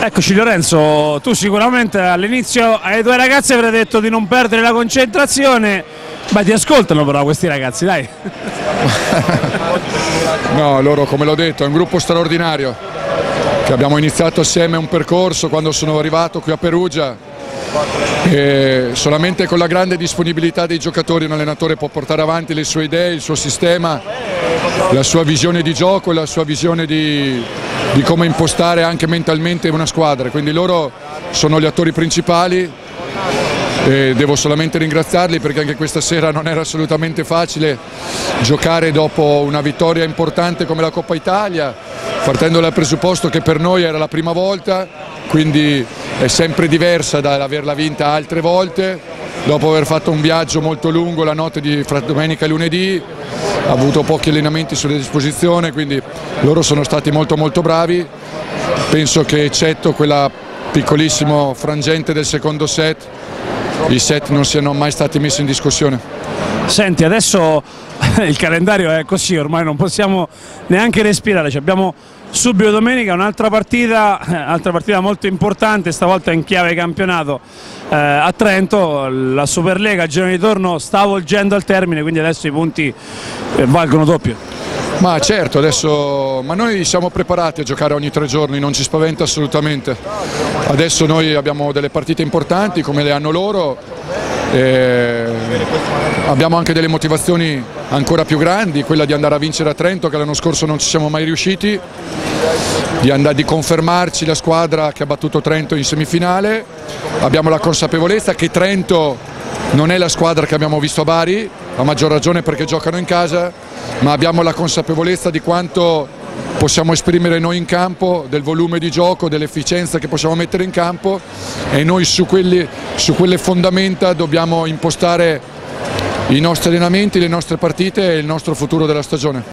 Eccoci Lorenzo, tu sicuramente all'inizio ai tuoi ragazzi avrai detto di non perdere la concentrazione, ma ti ascoltano però questi ragazzi, dai. No, loro, come l'ho detto, è un gruppo straordinario, che abbiamo iniziato assieme un percorso quando sono arrivato qui a Perugia, e solamente con la grande disponibilità dei giocatori un allenatore può portare avanti le sue idee, il suo sistema, la sua visione di gioco e la sua visione di come impostare anche mentalmente una squadra. Quindi loro sono gli attori principali e devo solamente ringraziarli, perché anche questa sera non era assolutamente facile giocare dopo una vittoria importante come la Coppa Italia, partendo dal presupposto che per noi era la prima volta, quindi è sempre diversa dall'averla vinta altre volte. Dopo aver fatto un viaggio molto lungo la notte fra domenica e lunedì, ha avuto pochi allenamenti sulla disposizione, quindi loro sono stati molto bravi. Penso che eccetto quella piccolissimo frangente del secondo set, i set non siano mai stati messi in discussione. Senti, adesso il calendario è così, ormai non possiamo neanche respirare, abbiamo subito domenica un'altra partita molto importante, stavolta in chiave campionato a Trento. La Superlega a girone di ritorno sta volgendo al termine, quindi adesso i punti valgono doppio. Ma certo, ma noi siamo preparati a giocare ogni 3 giorni, non ci spaventa assolutamente. Adesso noi abbiamo delle partite importanti come le hanno loro, abbiamo anche delle motivazioni ancora più grandi, quella di andare a vincere a Trento, che l'anno scorso non ci siamo mai riusciti, di confermarci la squadra che ha battuto Trento in semifinale. Abbiamo la consapevolezza che Trento non è la squadra che abbiamo visto a Bari, a maggior ragione perché giocano in casa, ma abbiamo la consapevolezza di quanto possiamo esprimere noi in campo, del volume di gioco, dell'efficienza che possiamo mettere in campo, e noi su quelle fondamenta dobbiamo impostare i nostri allenamenti, le nostre partite e il nostro futuro della stagione.